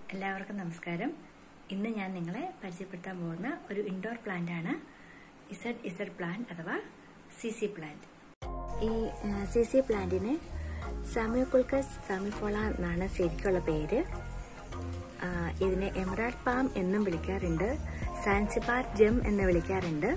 എല്ലാവർക്കും നമസ്കാരം. ഇന്ന് ഞാൻ നിങ്ങളെ പരിചയപ്പെടുത്താൻ പോകുന്ന ഒരു ഇൻഡോർ പ്ലാന്റ് ആണ് ഇസഡ് പ്ലാന്റ് അഥവാ സിസി പ്ലാന്റ്. ഈ സിസി പ്ലാന്റിന് സാമിയോകുൾക്കസ് സാമിഫോള എന്നാണ് ശരിക്കുള്ള പേര്. ഇതിനെ എമറാൾഡ് പാം എന്നും വിളിക്കാറുണ്ട്, സാൻസിബാർ ജെം എന്ന് വിളിക്കാറുണ്ട്.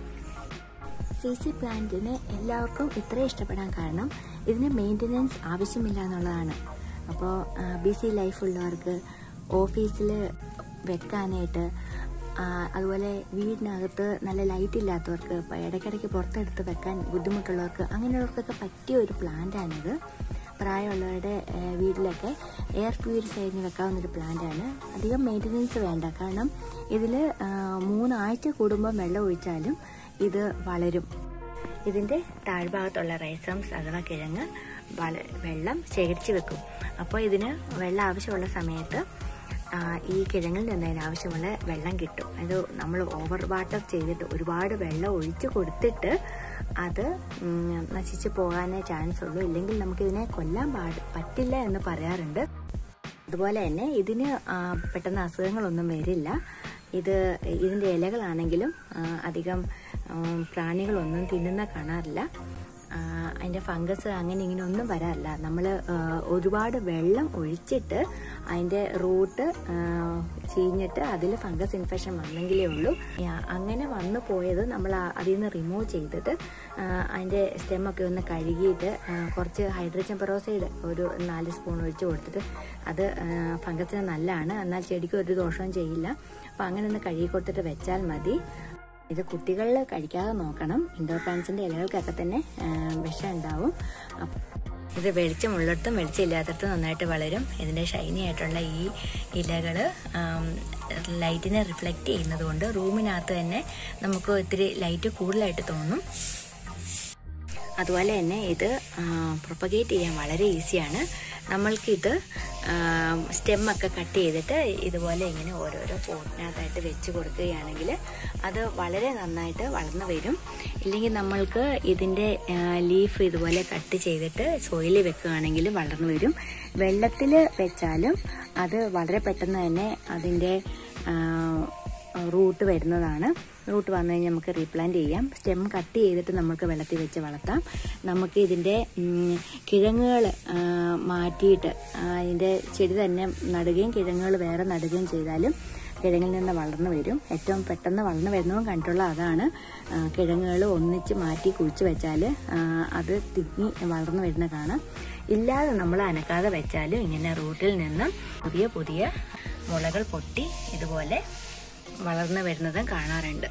സിസി പ്ലാന്റിന് എല്ലാവർക്കും ഇത്ര ഇഷ്ടപ്പെടാൻ കാരണം ഇതിന് മെയിൻ്റനൻസ് ആവശ്യമില്ല എന്നുള്ളതാണ്. അപ്പോൾ ബിസി ലൈഫുള്ളവർക്ക്, ഓഫീസിൽ വെക്കാനായിട്ട്, അതുപോലെ വീടിനകത്ത് നല്ല ലൈറ്റ് ഇല്ലാത്തവർക്ക്, ഇടയ്ക്കിടയ്ക്ക് പുറത്തെടുത്ത് വെക്കാൻ ബുദ്ധിമുട്ടുള്ളവർക്ക്, അങ്ങനെയുള്ളവർക്കൊക്കെ പറ്റിയ ഒരു പ്ലാന്റാണിത്. പ്രായമുള്ളവരുടെ വീട്ടിലൊക്കെ എയർ പ്യൂരിഫയറിന് വെക്കാവുന്നൊരു പ്ലാന്റാണ്. അധികം മെയിൻ്റനൻസ് വേണ്ട, കാരണം ഇതിൽ 3 ആഴ്ച കൂടുമ്പോൾ വെള്ളം ഒഴിച്ചാലും ഇത് വളരും. ഇതിൻ്റെ താഴ്ഭാഗത്തുള്ള റൈസംസ് അഥവാ കിഴങ്ങ് വെള്ളം ശേഖരിച്ച് വെക്കും. അപ്പോൾ ഇതിന് വെള്ളം ആവശ്യമുള്ള സമയത്ത് ഈ കിഴങ്ങിൽ നിന്ന് അതിനാവശ്യമുള്ള വെള്ളം കിട്ടും. അത് നമ്മൾ ഓവർ വാട്ടർ ചെയ്തിട്ട് ഒരുപാട് വെള്ളം ഒഴിച്ച് കൊടുത്തിട്ട് അത് നശിച്ച് പോകാനേ ചാൻസ് ഉള്ളൂ. ഇല്ലെങ്കിൽ നമുക്കിതിനെ കൊല്ലാൻ പറ്റില്ല എന്ന് പറയാറുണ്ട്. അതുപോലെ തന്നെ ഇതിന് പെട്ടെന്ന് അസുഖങ്ങളൊന്നും വരില്ല. ഇതിൻ്റെ ഇലകളാണെങ്കിലും അധികം പ്രാണികളൊന്നും തിന്നുന്ന കാണാറില്ല. അതിൻ്റെ ഫംഗസ് അങ്ങനെ ഇങ്ങനെ ഒന്നും വരാറില്ല. നമ്മൾ ഒരുപാട് വെള്ളം ഒഴിച്ചിട്ട് അതിൻ്റെ റൂട്ട് ചീഞ്ഞിട്ട് അതിൽ ഫംഗസ് ഇൻഫെക്ഷൻ വന്നെങ്കിലേ ഉള്ളൂ. അങ്ങനെ വന്നു പോയത് നമ്മൾ അതിൽ നിന്ന് റിമൂവ് ചെയ്തിട്ട് അതിൻ്റെ സ്റ്റെമ്മൊക്കെ ഒന്ന് കഴുകിയിട്ട് കുറച്ച് ഹൈഡ്രജൻ പെറോക്സൈഡ് ഒരു 4 സ്പൂൺ ഒഴിച്ച് കൊടുത്തിട്ട്, അത് ഫംഗസിന് നല്ലതാണ്, എന്നാൽ ചെടിക്ക് ഒരു ദോഷവും ചെയ്യില്ല. അപ്പോൾ അങ്ങനെ ഒന്ന് കഴുകി കൊടുത്തിട്ട് വെച്ചാൽ മതി. ഇത് കുട്ടികളിൽ കഴിക്കാതെ നോക്കണം. ഇൻഡോർ പ്ലാന്റ്സിൻ്റെ ഇലകൾക്കൊക്കെ തന്നെ വിഷം ഉണ്ടാവും. ഇത് വെളിച്ചമുള്ളിടത്തും വെളിച്ചമില്ലാത്തടത്തും നന്നായിട്ട് വളരും. ഇതിൻ്റെ ഷൈനി ആയിട്ടുള്ള ഈ ഇലകൾ ലൈറ്റിനെ റിഫ്ലക്റ്റ് ചെയ്യുന്നത് കൊണ്ട് റൂമിനകത്ത് തന്നെ നമുക്ക് ഇത്തിരി ലൈറ്റ് കൂടുതലായിട്ട് തോന്നും. അതുപോലെ തന്നെ ഇത് പ്രൊപ്പഗേറ്റ് ചെയ്യാൻ വളരെ ഈസിയാണ്. നമ്മൾക്കിത് സ്റ്റെമ്മൊക്കെ കട്ട് ചെയ്തിട്ട് ഇതുപോലെ ഇങ്ങനെ ഓരോരോ പോട്ടിനകത്തായിട്ട് വെച്ച് കൊടുക്കുകയാണെങ്കിൽ അത് വളരെ നന്നായിട്ട് വളർന്നു വരും. ഇല്ലെങ്കിൽ നമ്മൾക്ക് ഇതിൻ്റെ ലീഫ് ഇതുപോലെ കട്ട് ചെയ്തിട്ട് സോയിലിൽ വെക്കുകയാണെങ്കിൽ വളർന്നു വരും. വെള്ളത്തിൽ വെച്ചാലും അത് വളരെ പെട്ടെന്ന് തന്നെ അതിൻ്റെ റൂട്ട് വരുന്നതാണ്. റൂട്ട് വന്നു കഴിഞ്ഞാൽ നമുക്ക് റീപ്ലാന്റ് ചെയ്യാം. സ്റ്റെം കട്ട് ചെയ്തിട്ട് നമുക്ക് വെള്ളത്തിൽ വെച്ച് വളർത്താം. നമുക്ക് ഇതിൻ്റെ കിഴങ്ങുകൾ മാറ്റിയിട്ട് അതിൻ്റെ ചെടി തന്നെ നടുകയും കിഴങ്ങുകൾ വേറെ നടുകയും ചെയ്താലും കിഴങ്ങിൽ നിന്ന് വളർന്നു വരും. ഏറ്റവും പെട്ടെന്ന് വളർന്നു വരുന്നതും കണ്ടുള്ള അതാണ്. കിഴങ്ങുകൾ ഒന്നിച്ച് മാറ്റി കുഴിച്ച് വെച്ചാൽ അത് തിങ്ങി വളർന്നു വരുന്ന കാണാം. ഇല്ലാതെ നമ്മൾ അനക്കാതെ വെച്ചാലും ഇങ്ങനെ റൂട്ടിൽ നിന്നും പുതിയ പുതിയ മുളകൾ പൊട്ടി ഇതുപോലെ വളർന്നു വരുന്നതും കാണാറുണ്ട്.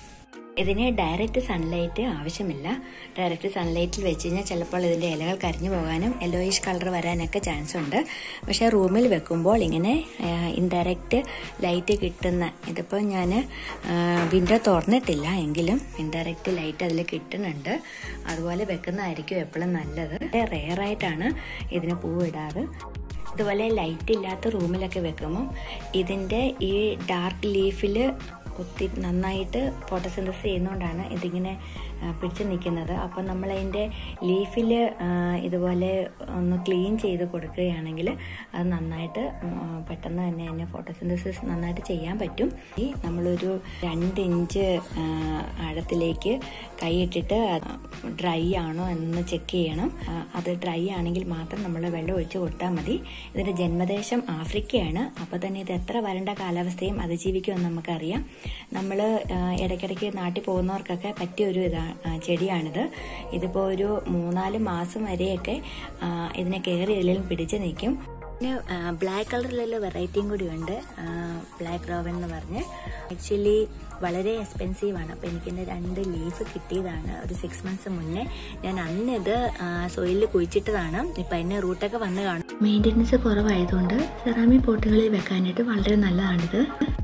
ഇതിന് ഡയറക്റ്റ് സൺലൈറ്റ് ആവശ്യമില്ല. ഡയറക്റ്റ് സൺലൈറ്റിൽ വെച്ച് കഴിഞ്ഞാൽ ചിലപ്പോൾ ഇതിൻ്റെ ഇലകൾ കരിഞ്ഞു പോകാനും യെല്ലോയിഷ് കളർ വരാനൊക്കെ ചാൻസ് ഉണ്ട്. പക്ഷേ റൂമിൽ വെക്കുമ്പോൾ ഇങ്ങനെ ഇൻഡയറക്റ്റ് ലൈറ്റ് കിട്ടുന്ന, ഇതിപ്പോൾ ഞാൻ വിൻഡോ തുറന്നിട്ടില്ല എങ്കിലും ഇൻഡയറക്റ്റ് ലൈറ്റ് അതിൽ കിട്ടുന്നുണ്ട്. അതുപോലെ വെക്കുന്നതായിരിക്കും എപ്പോഴും നല്ലത്. റെയറായിട്ടാണ് ഇതിന് പൂവിടാറ്. ഇതുപോലെ ലൈറ്റ് ഇല്ലാത്ത റൂമിലൊക്കെ വെക്കുമ്പം ഇതിൻ്റെ ഈ ഡാർക്ക് ലീഫിൽ ഒത്തിരി നന്നായിട്ട് ഫോട്ടോസിന്തസിസ് ചെയ്യുന്നതുകൊണ്ടാണ് ഇതിങ്ങനെ പിടിച്ച് നിൽക്കുന്നത്. അപ്പം നമ്മളതിൻ്റെ ലീഫിൽ ഇതുപോലെ ഒന്ന് ക്ലീൻ ചെയ്ത് കൊടുക്കുകയാണെങ്കിൽ അത് നന്നായിട്ട് പെട്ടെന്ന് തന്നെ ഫോട്ടോസിന്തസിസ് നന്നായിട്ട് ചെയ്യാൻ പറ്റും. ഈ നമ്മളൊരു 2 ഇഞ്ച് ആഴത്തിലേക്ക് കൈയിട്ടിട്ട് ഡ്രൈ ആണോ എന്ന് ചെക്ക് ചെയ്യണം. അത് ഡ്രൈ ആണെങ്കിൽ മാത്രം നമ്മൾ വെള്ളം ഒഴിച്ച് കൊടുത്താൽ മതി. ഇതിൻ്റെ ജന്മദേശം ആഫ്രിക്കയാണ്. അപ്പോൾ തന്നെ ഇത് എത്ര വരണ്ട കാലാവസ്ഥയും അതിജീവിക്കുമെന്ന് നമുക്കറിയാം. നമ്മൾ ഇടയ്ക്കിടയ്ക്ക് നാട്ടിൽ പോകുന്നവർക്കൊക്കെ പറ്റിയൊരു ചെടിയാണിത്. ഇതിപ്പോൾ ഒരു 3-4 മാസം വരെയൊക്കെ ഇതിനെ കയറി ഇതിലും പിടിച്ച് നിൽക്കും. പിന്നെ ബ്ലാക്ക് കളറിലുള്ള വെറൈറ്റിയും കൂടിയുണ്ട്, ബ്ലാക്ക് റോവൻ എന്ന് പറഞ്ഞ്. ആക്ച്വലി വളരെ എക്സ്പെൻസീവാണ്. അപ്പോൾ എനിക്കിൻ്റെ 2 ലീഫ് കിട്ടിയതാണ് ഒരു 6 മന്ത്സ് മുന്നേ. ഞാൻ അന്ന് ഇത് സോയിലിൽ കുഴിച്ചിട്ടതാണ്. ഇപ്പം അതിന് റൂട്ടൊക്കെ വന്ന് കാണും. മെയിൻ്റനൻസ് കുറവായതുകൊണ്ട് സെറാമിക് പോട്ടുകളിൽ വെക്കാനായിട്ട് വളരെ നല്ലതാണിത്.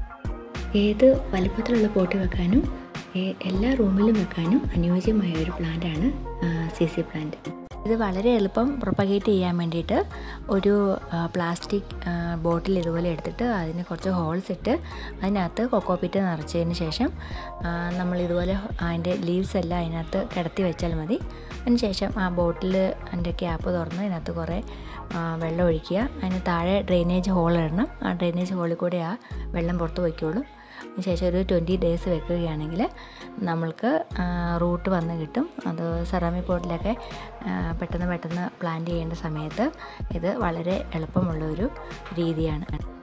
ഏത് വലിപ്പത്തിലുള്ള പോട്ട് വെക്കാനും എല്ലാ റൂമിലും വെക്കാനും അനുയോജ്യമായ ഒരു പ്ലാന്റാണ് സിസി പ്ലാന്റ്. ഇത് വളരെ എളുപ്പം പ്രൊപ്പഗേറ്റ് ചെയ്യാൻ വേണ്ടിയിട്ട് ഒരു പ്ലാസ്റ്റിക് ബോട്ടിൽ ഇതുപോലെ എടുത്തിട്ട് അതിന് കുറച്ച് ഹോൾസ് ഇട്ട് അതിനകത്ത് കൊക്കോപിറ്റ് നിറച്ചതിന് ശേഷം നമ്മൾ ഇതുപോലെ അതിൻ്റെ ലീവ്സ് എല്ലാം അതിനകത്ത് കിടത്തി വെച്ചാൽ മതി. അതിനുശേഷം ആ ബോട്ടിൽ അതിൻ്റെ ക്യാപ്പ് തുറന്ന് അതിനകത്ത് കുറേ വെള്ളം ഒഴിക്കുക. അതിന് താഴെ ഡ്രെയിനേജ് ഹോൾ ഇടണം. ആ ഡ്രെയിനേജ് ഹോളിൽ കൂടെ ആ വെള്ളം പുറത്ത് വയ്ക്കുള്ളൂ. അതിനുശേഷം ഒരു 20 ഡേയ്സ് വെക്കുകയാണെങ്കിൽ നമ്മൾക്ക് റൂട്ട് വന്ന് കിട്ടും. അത് സെറാമിക് പോട്ടിലൊക്കെ പെട്ടെന്ന് പ്ലാന്റ് ചെയ്യേണ്ട സമയത്ത് ഇത് വളരെ എളുപ്പമുള്ളൊരു രീതിയാണ്.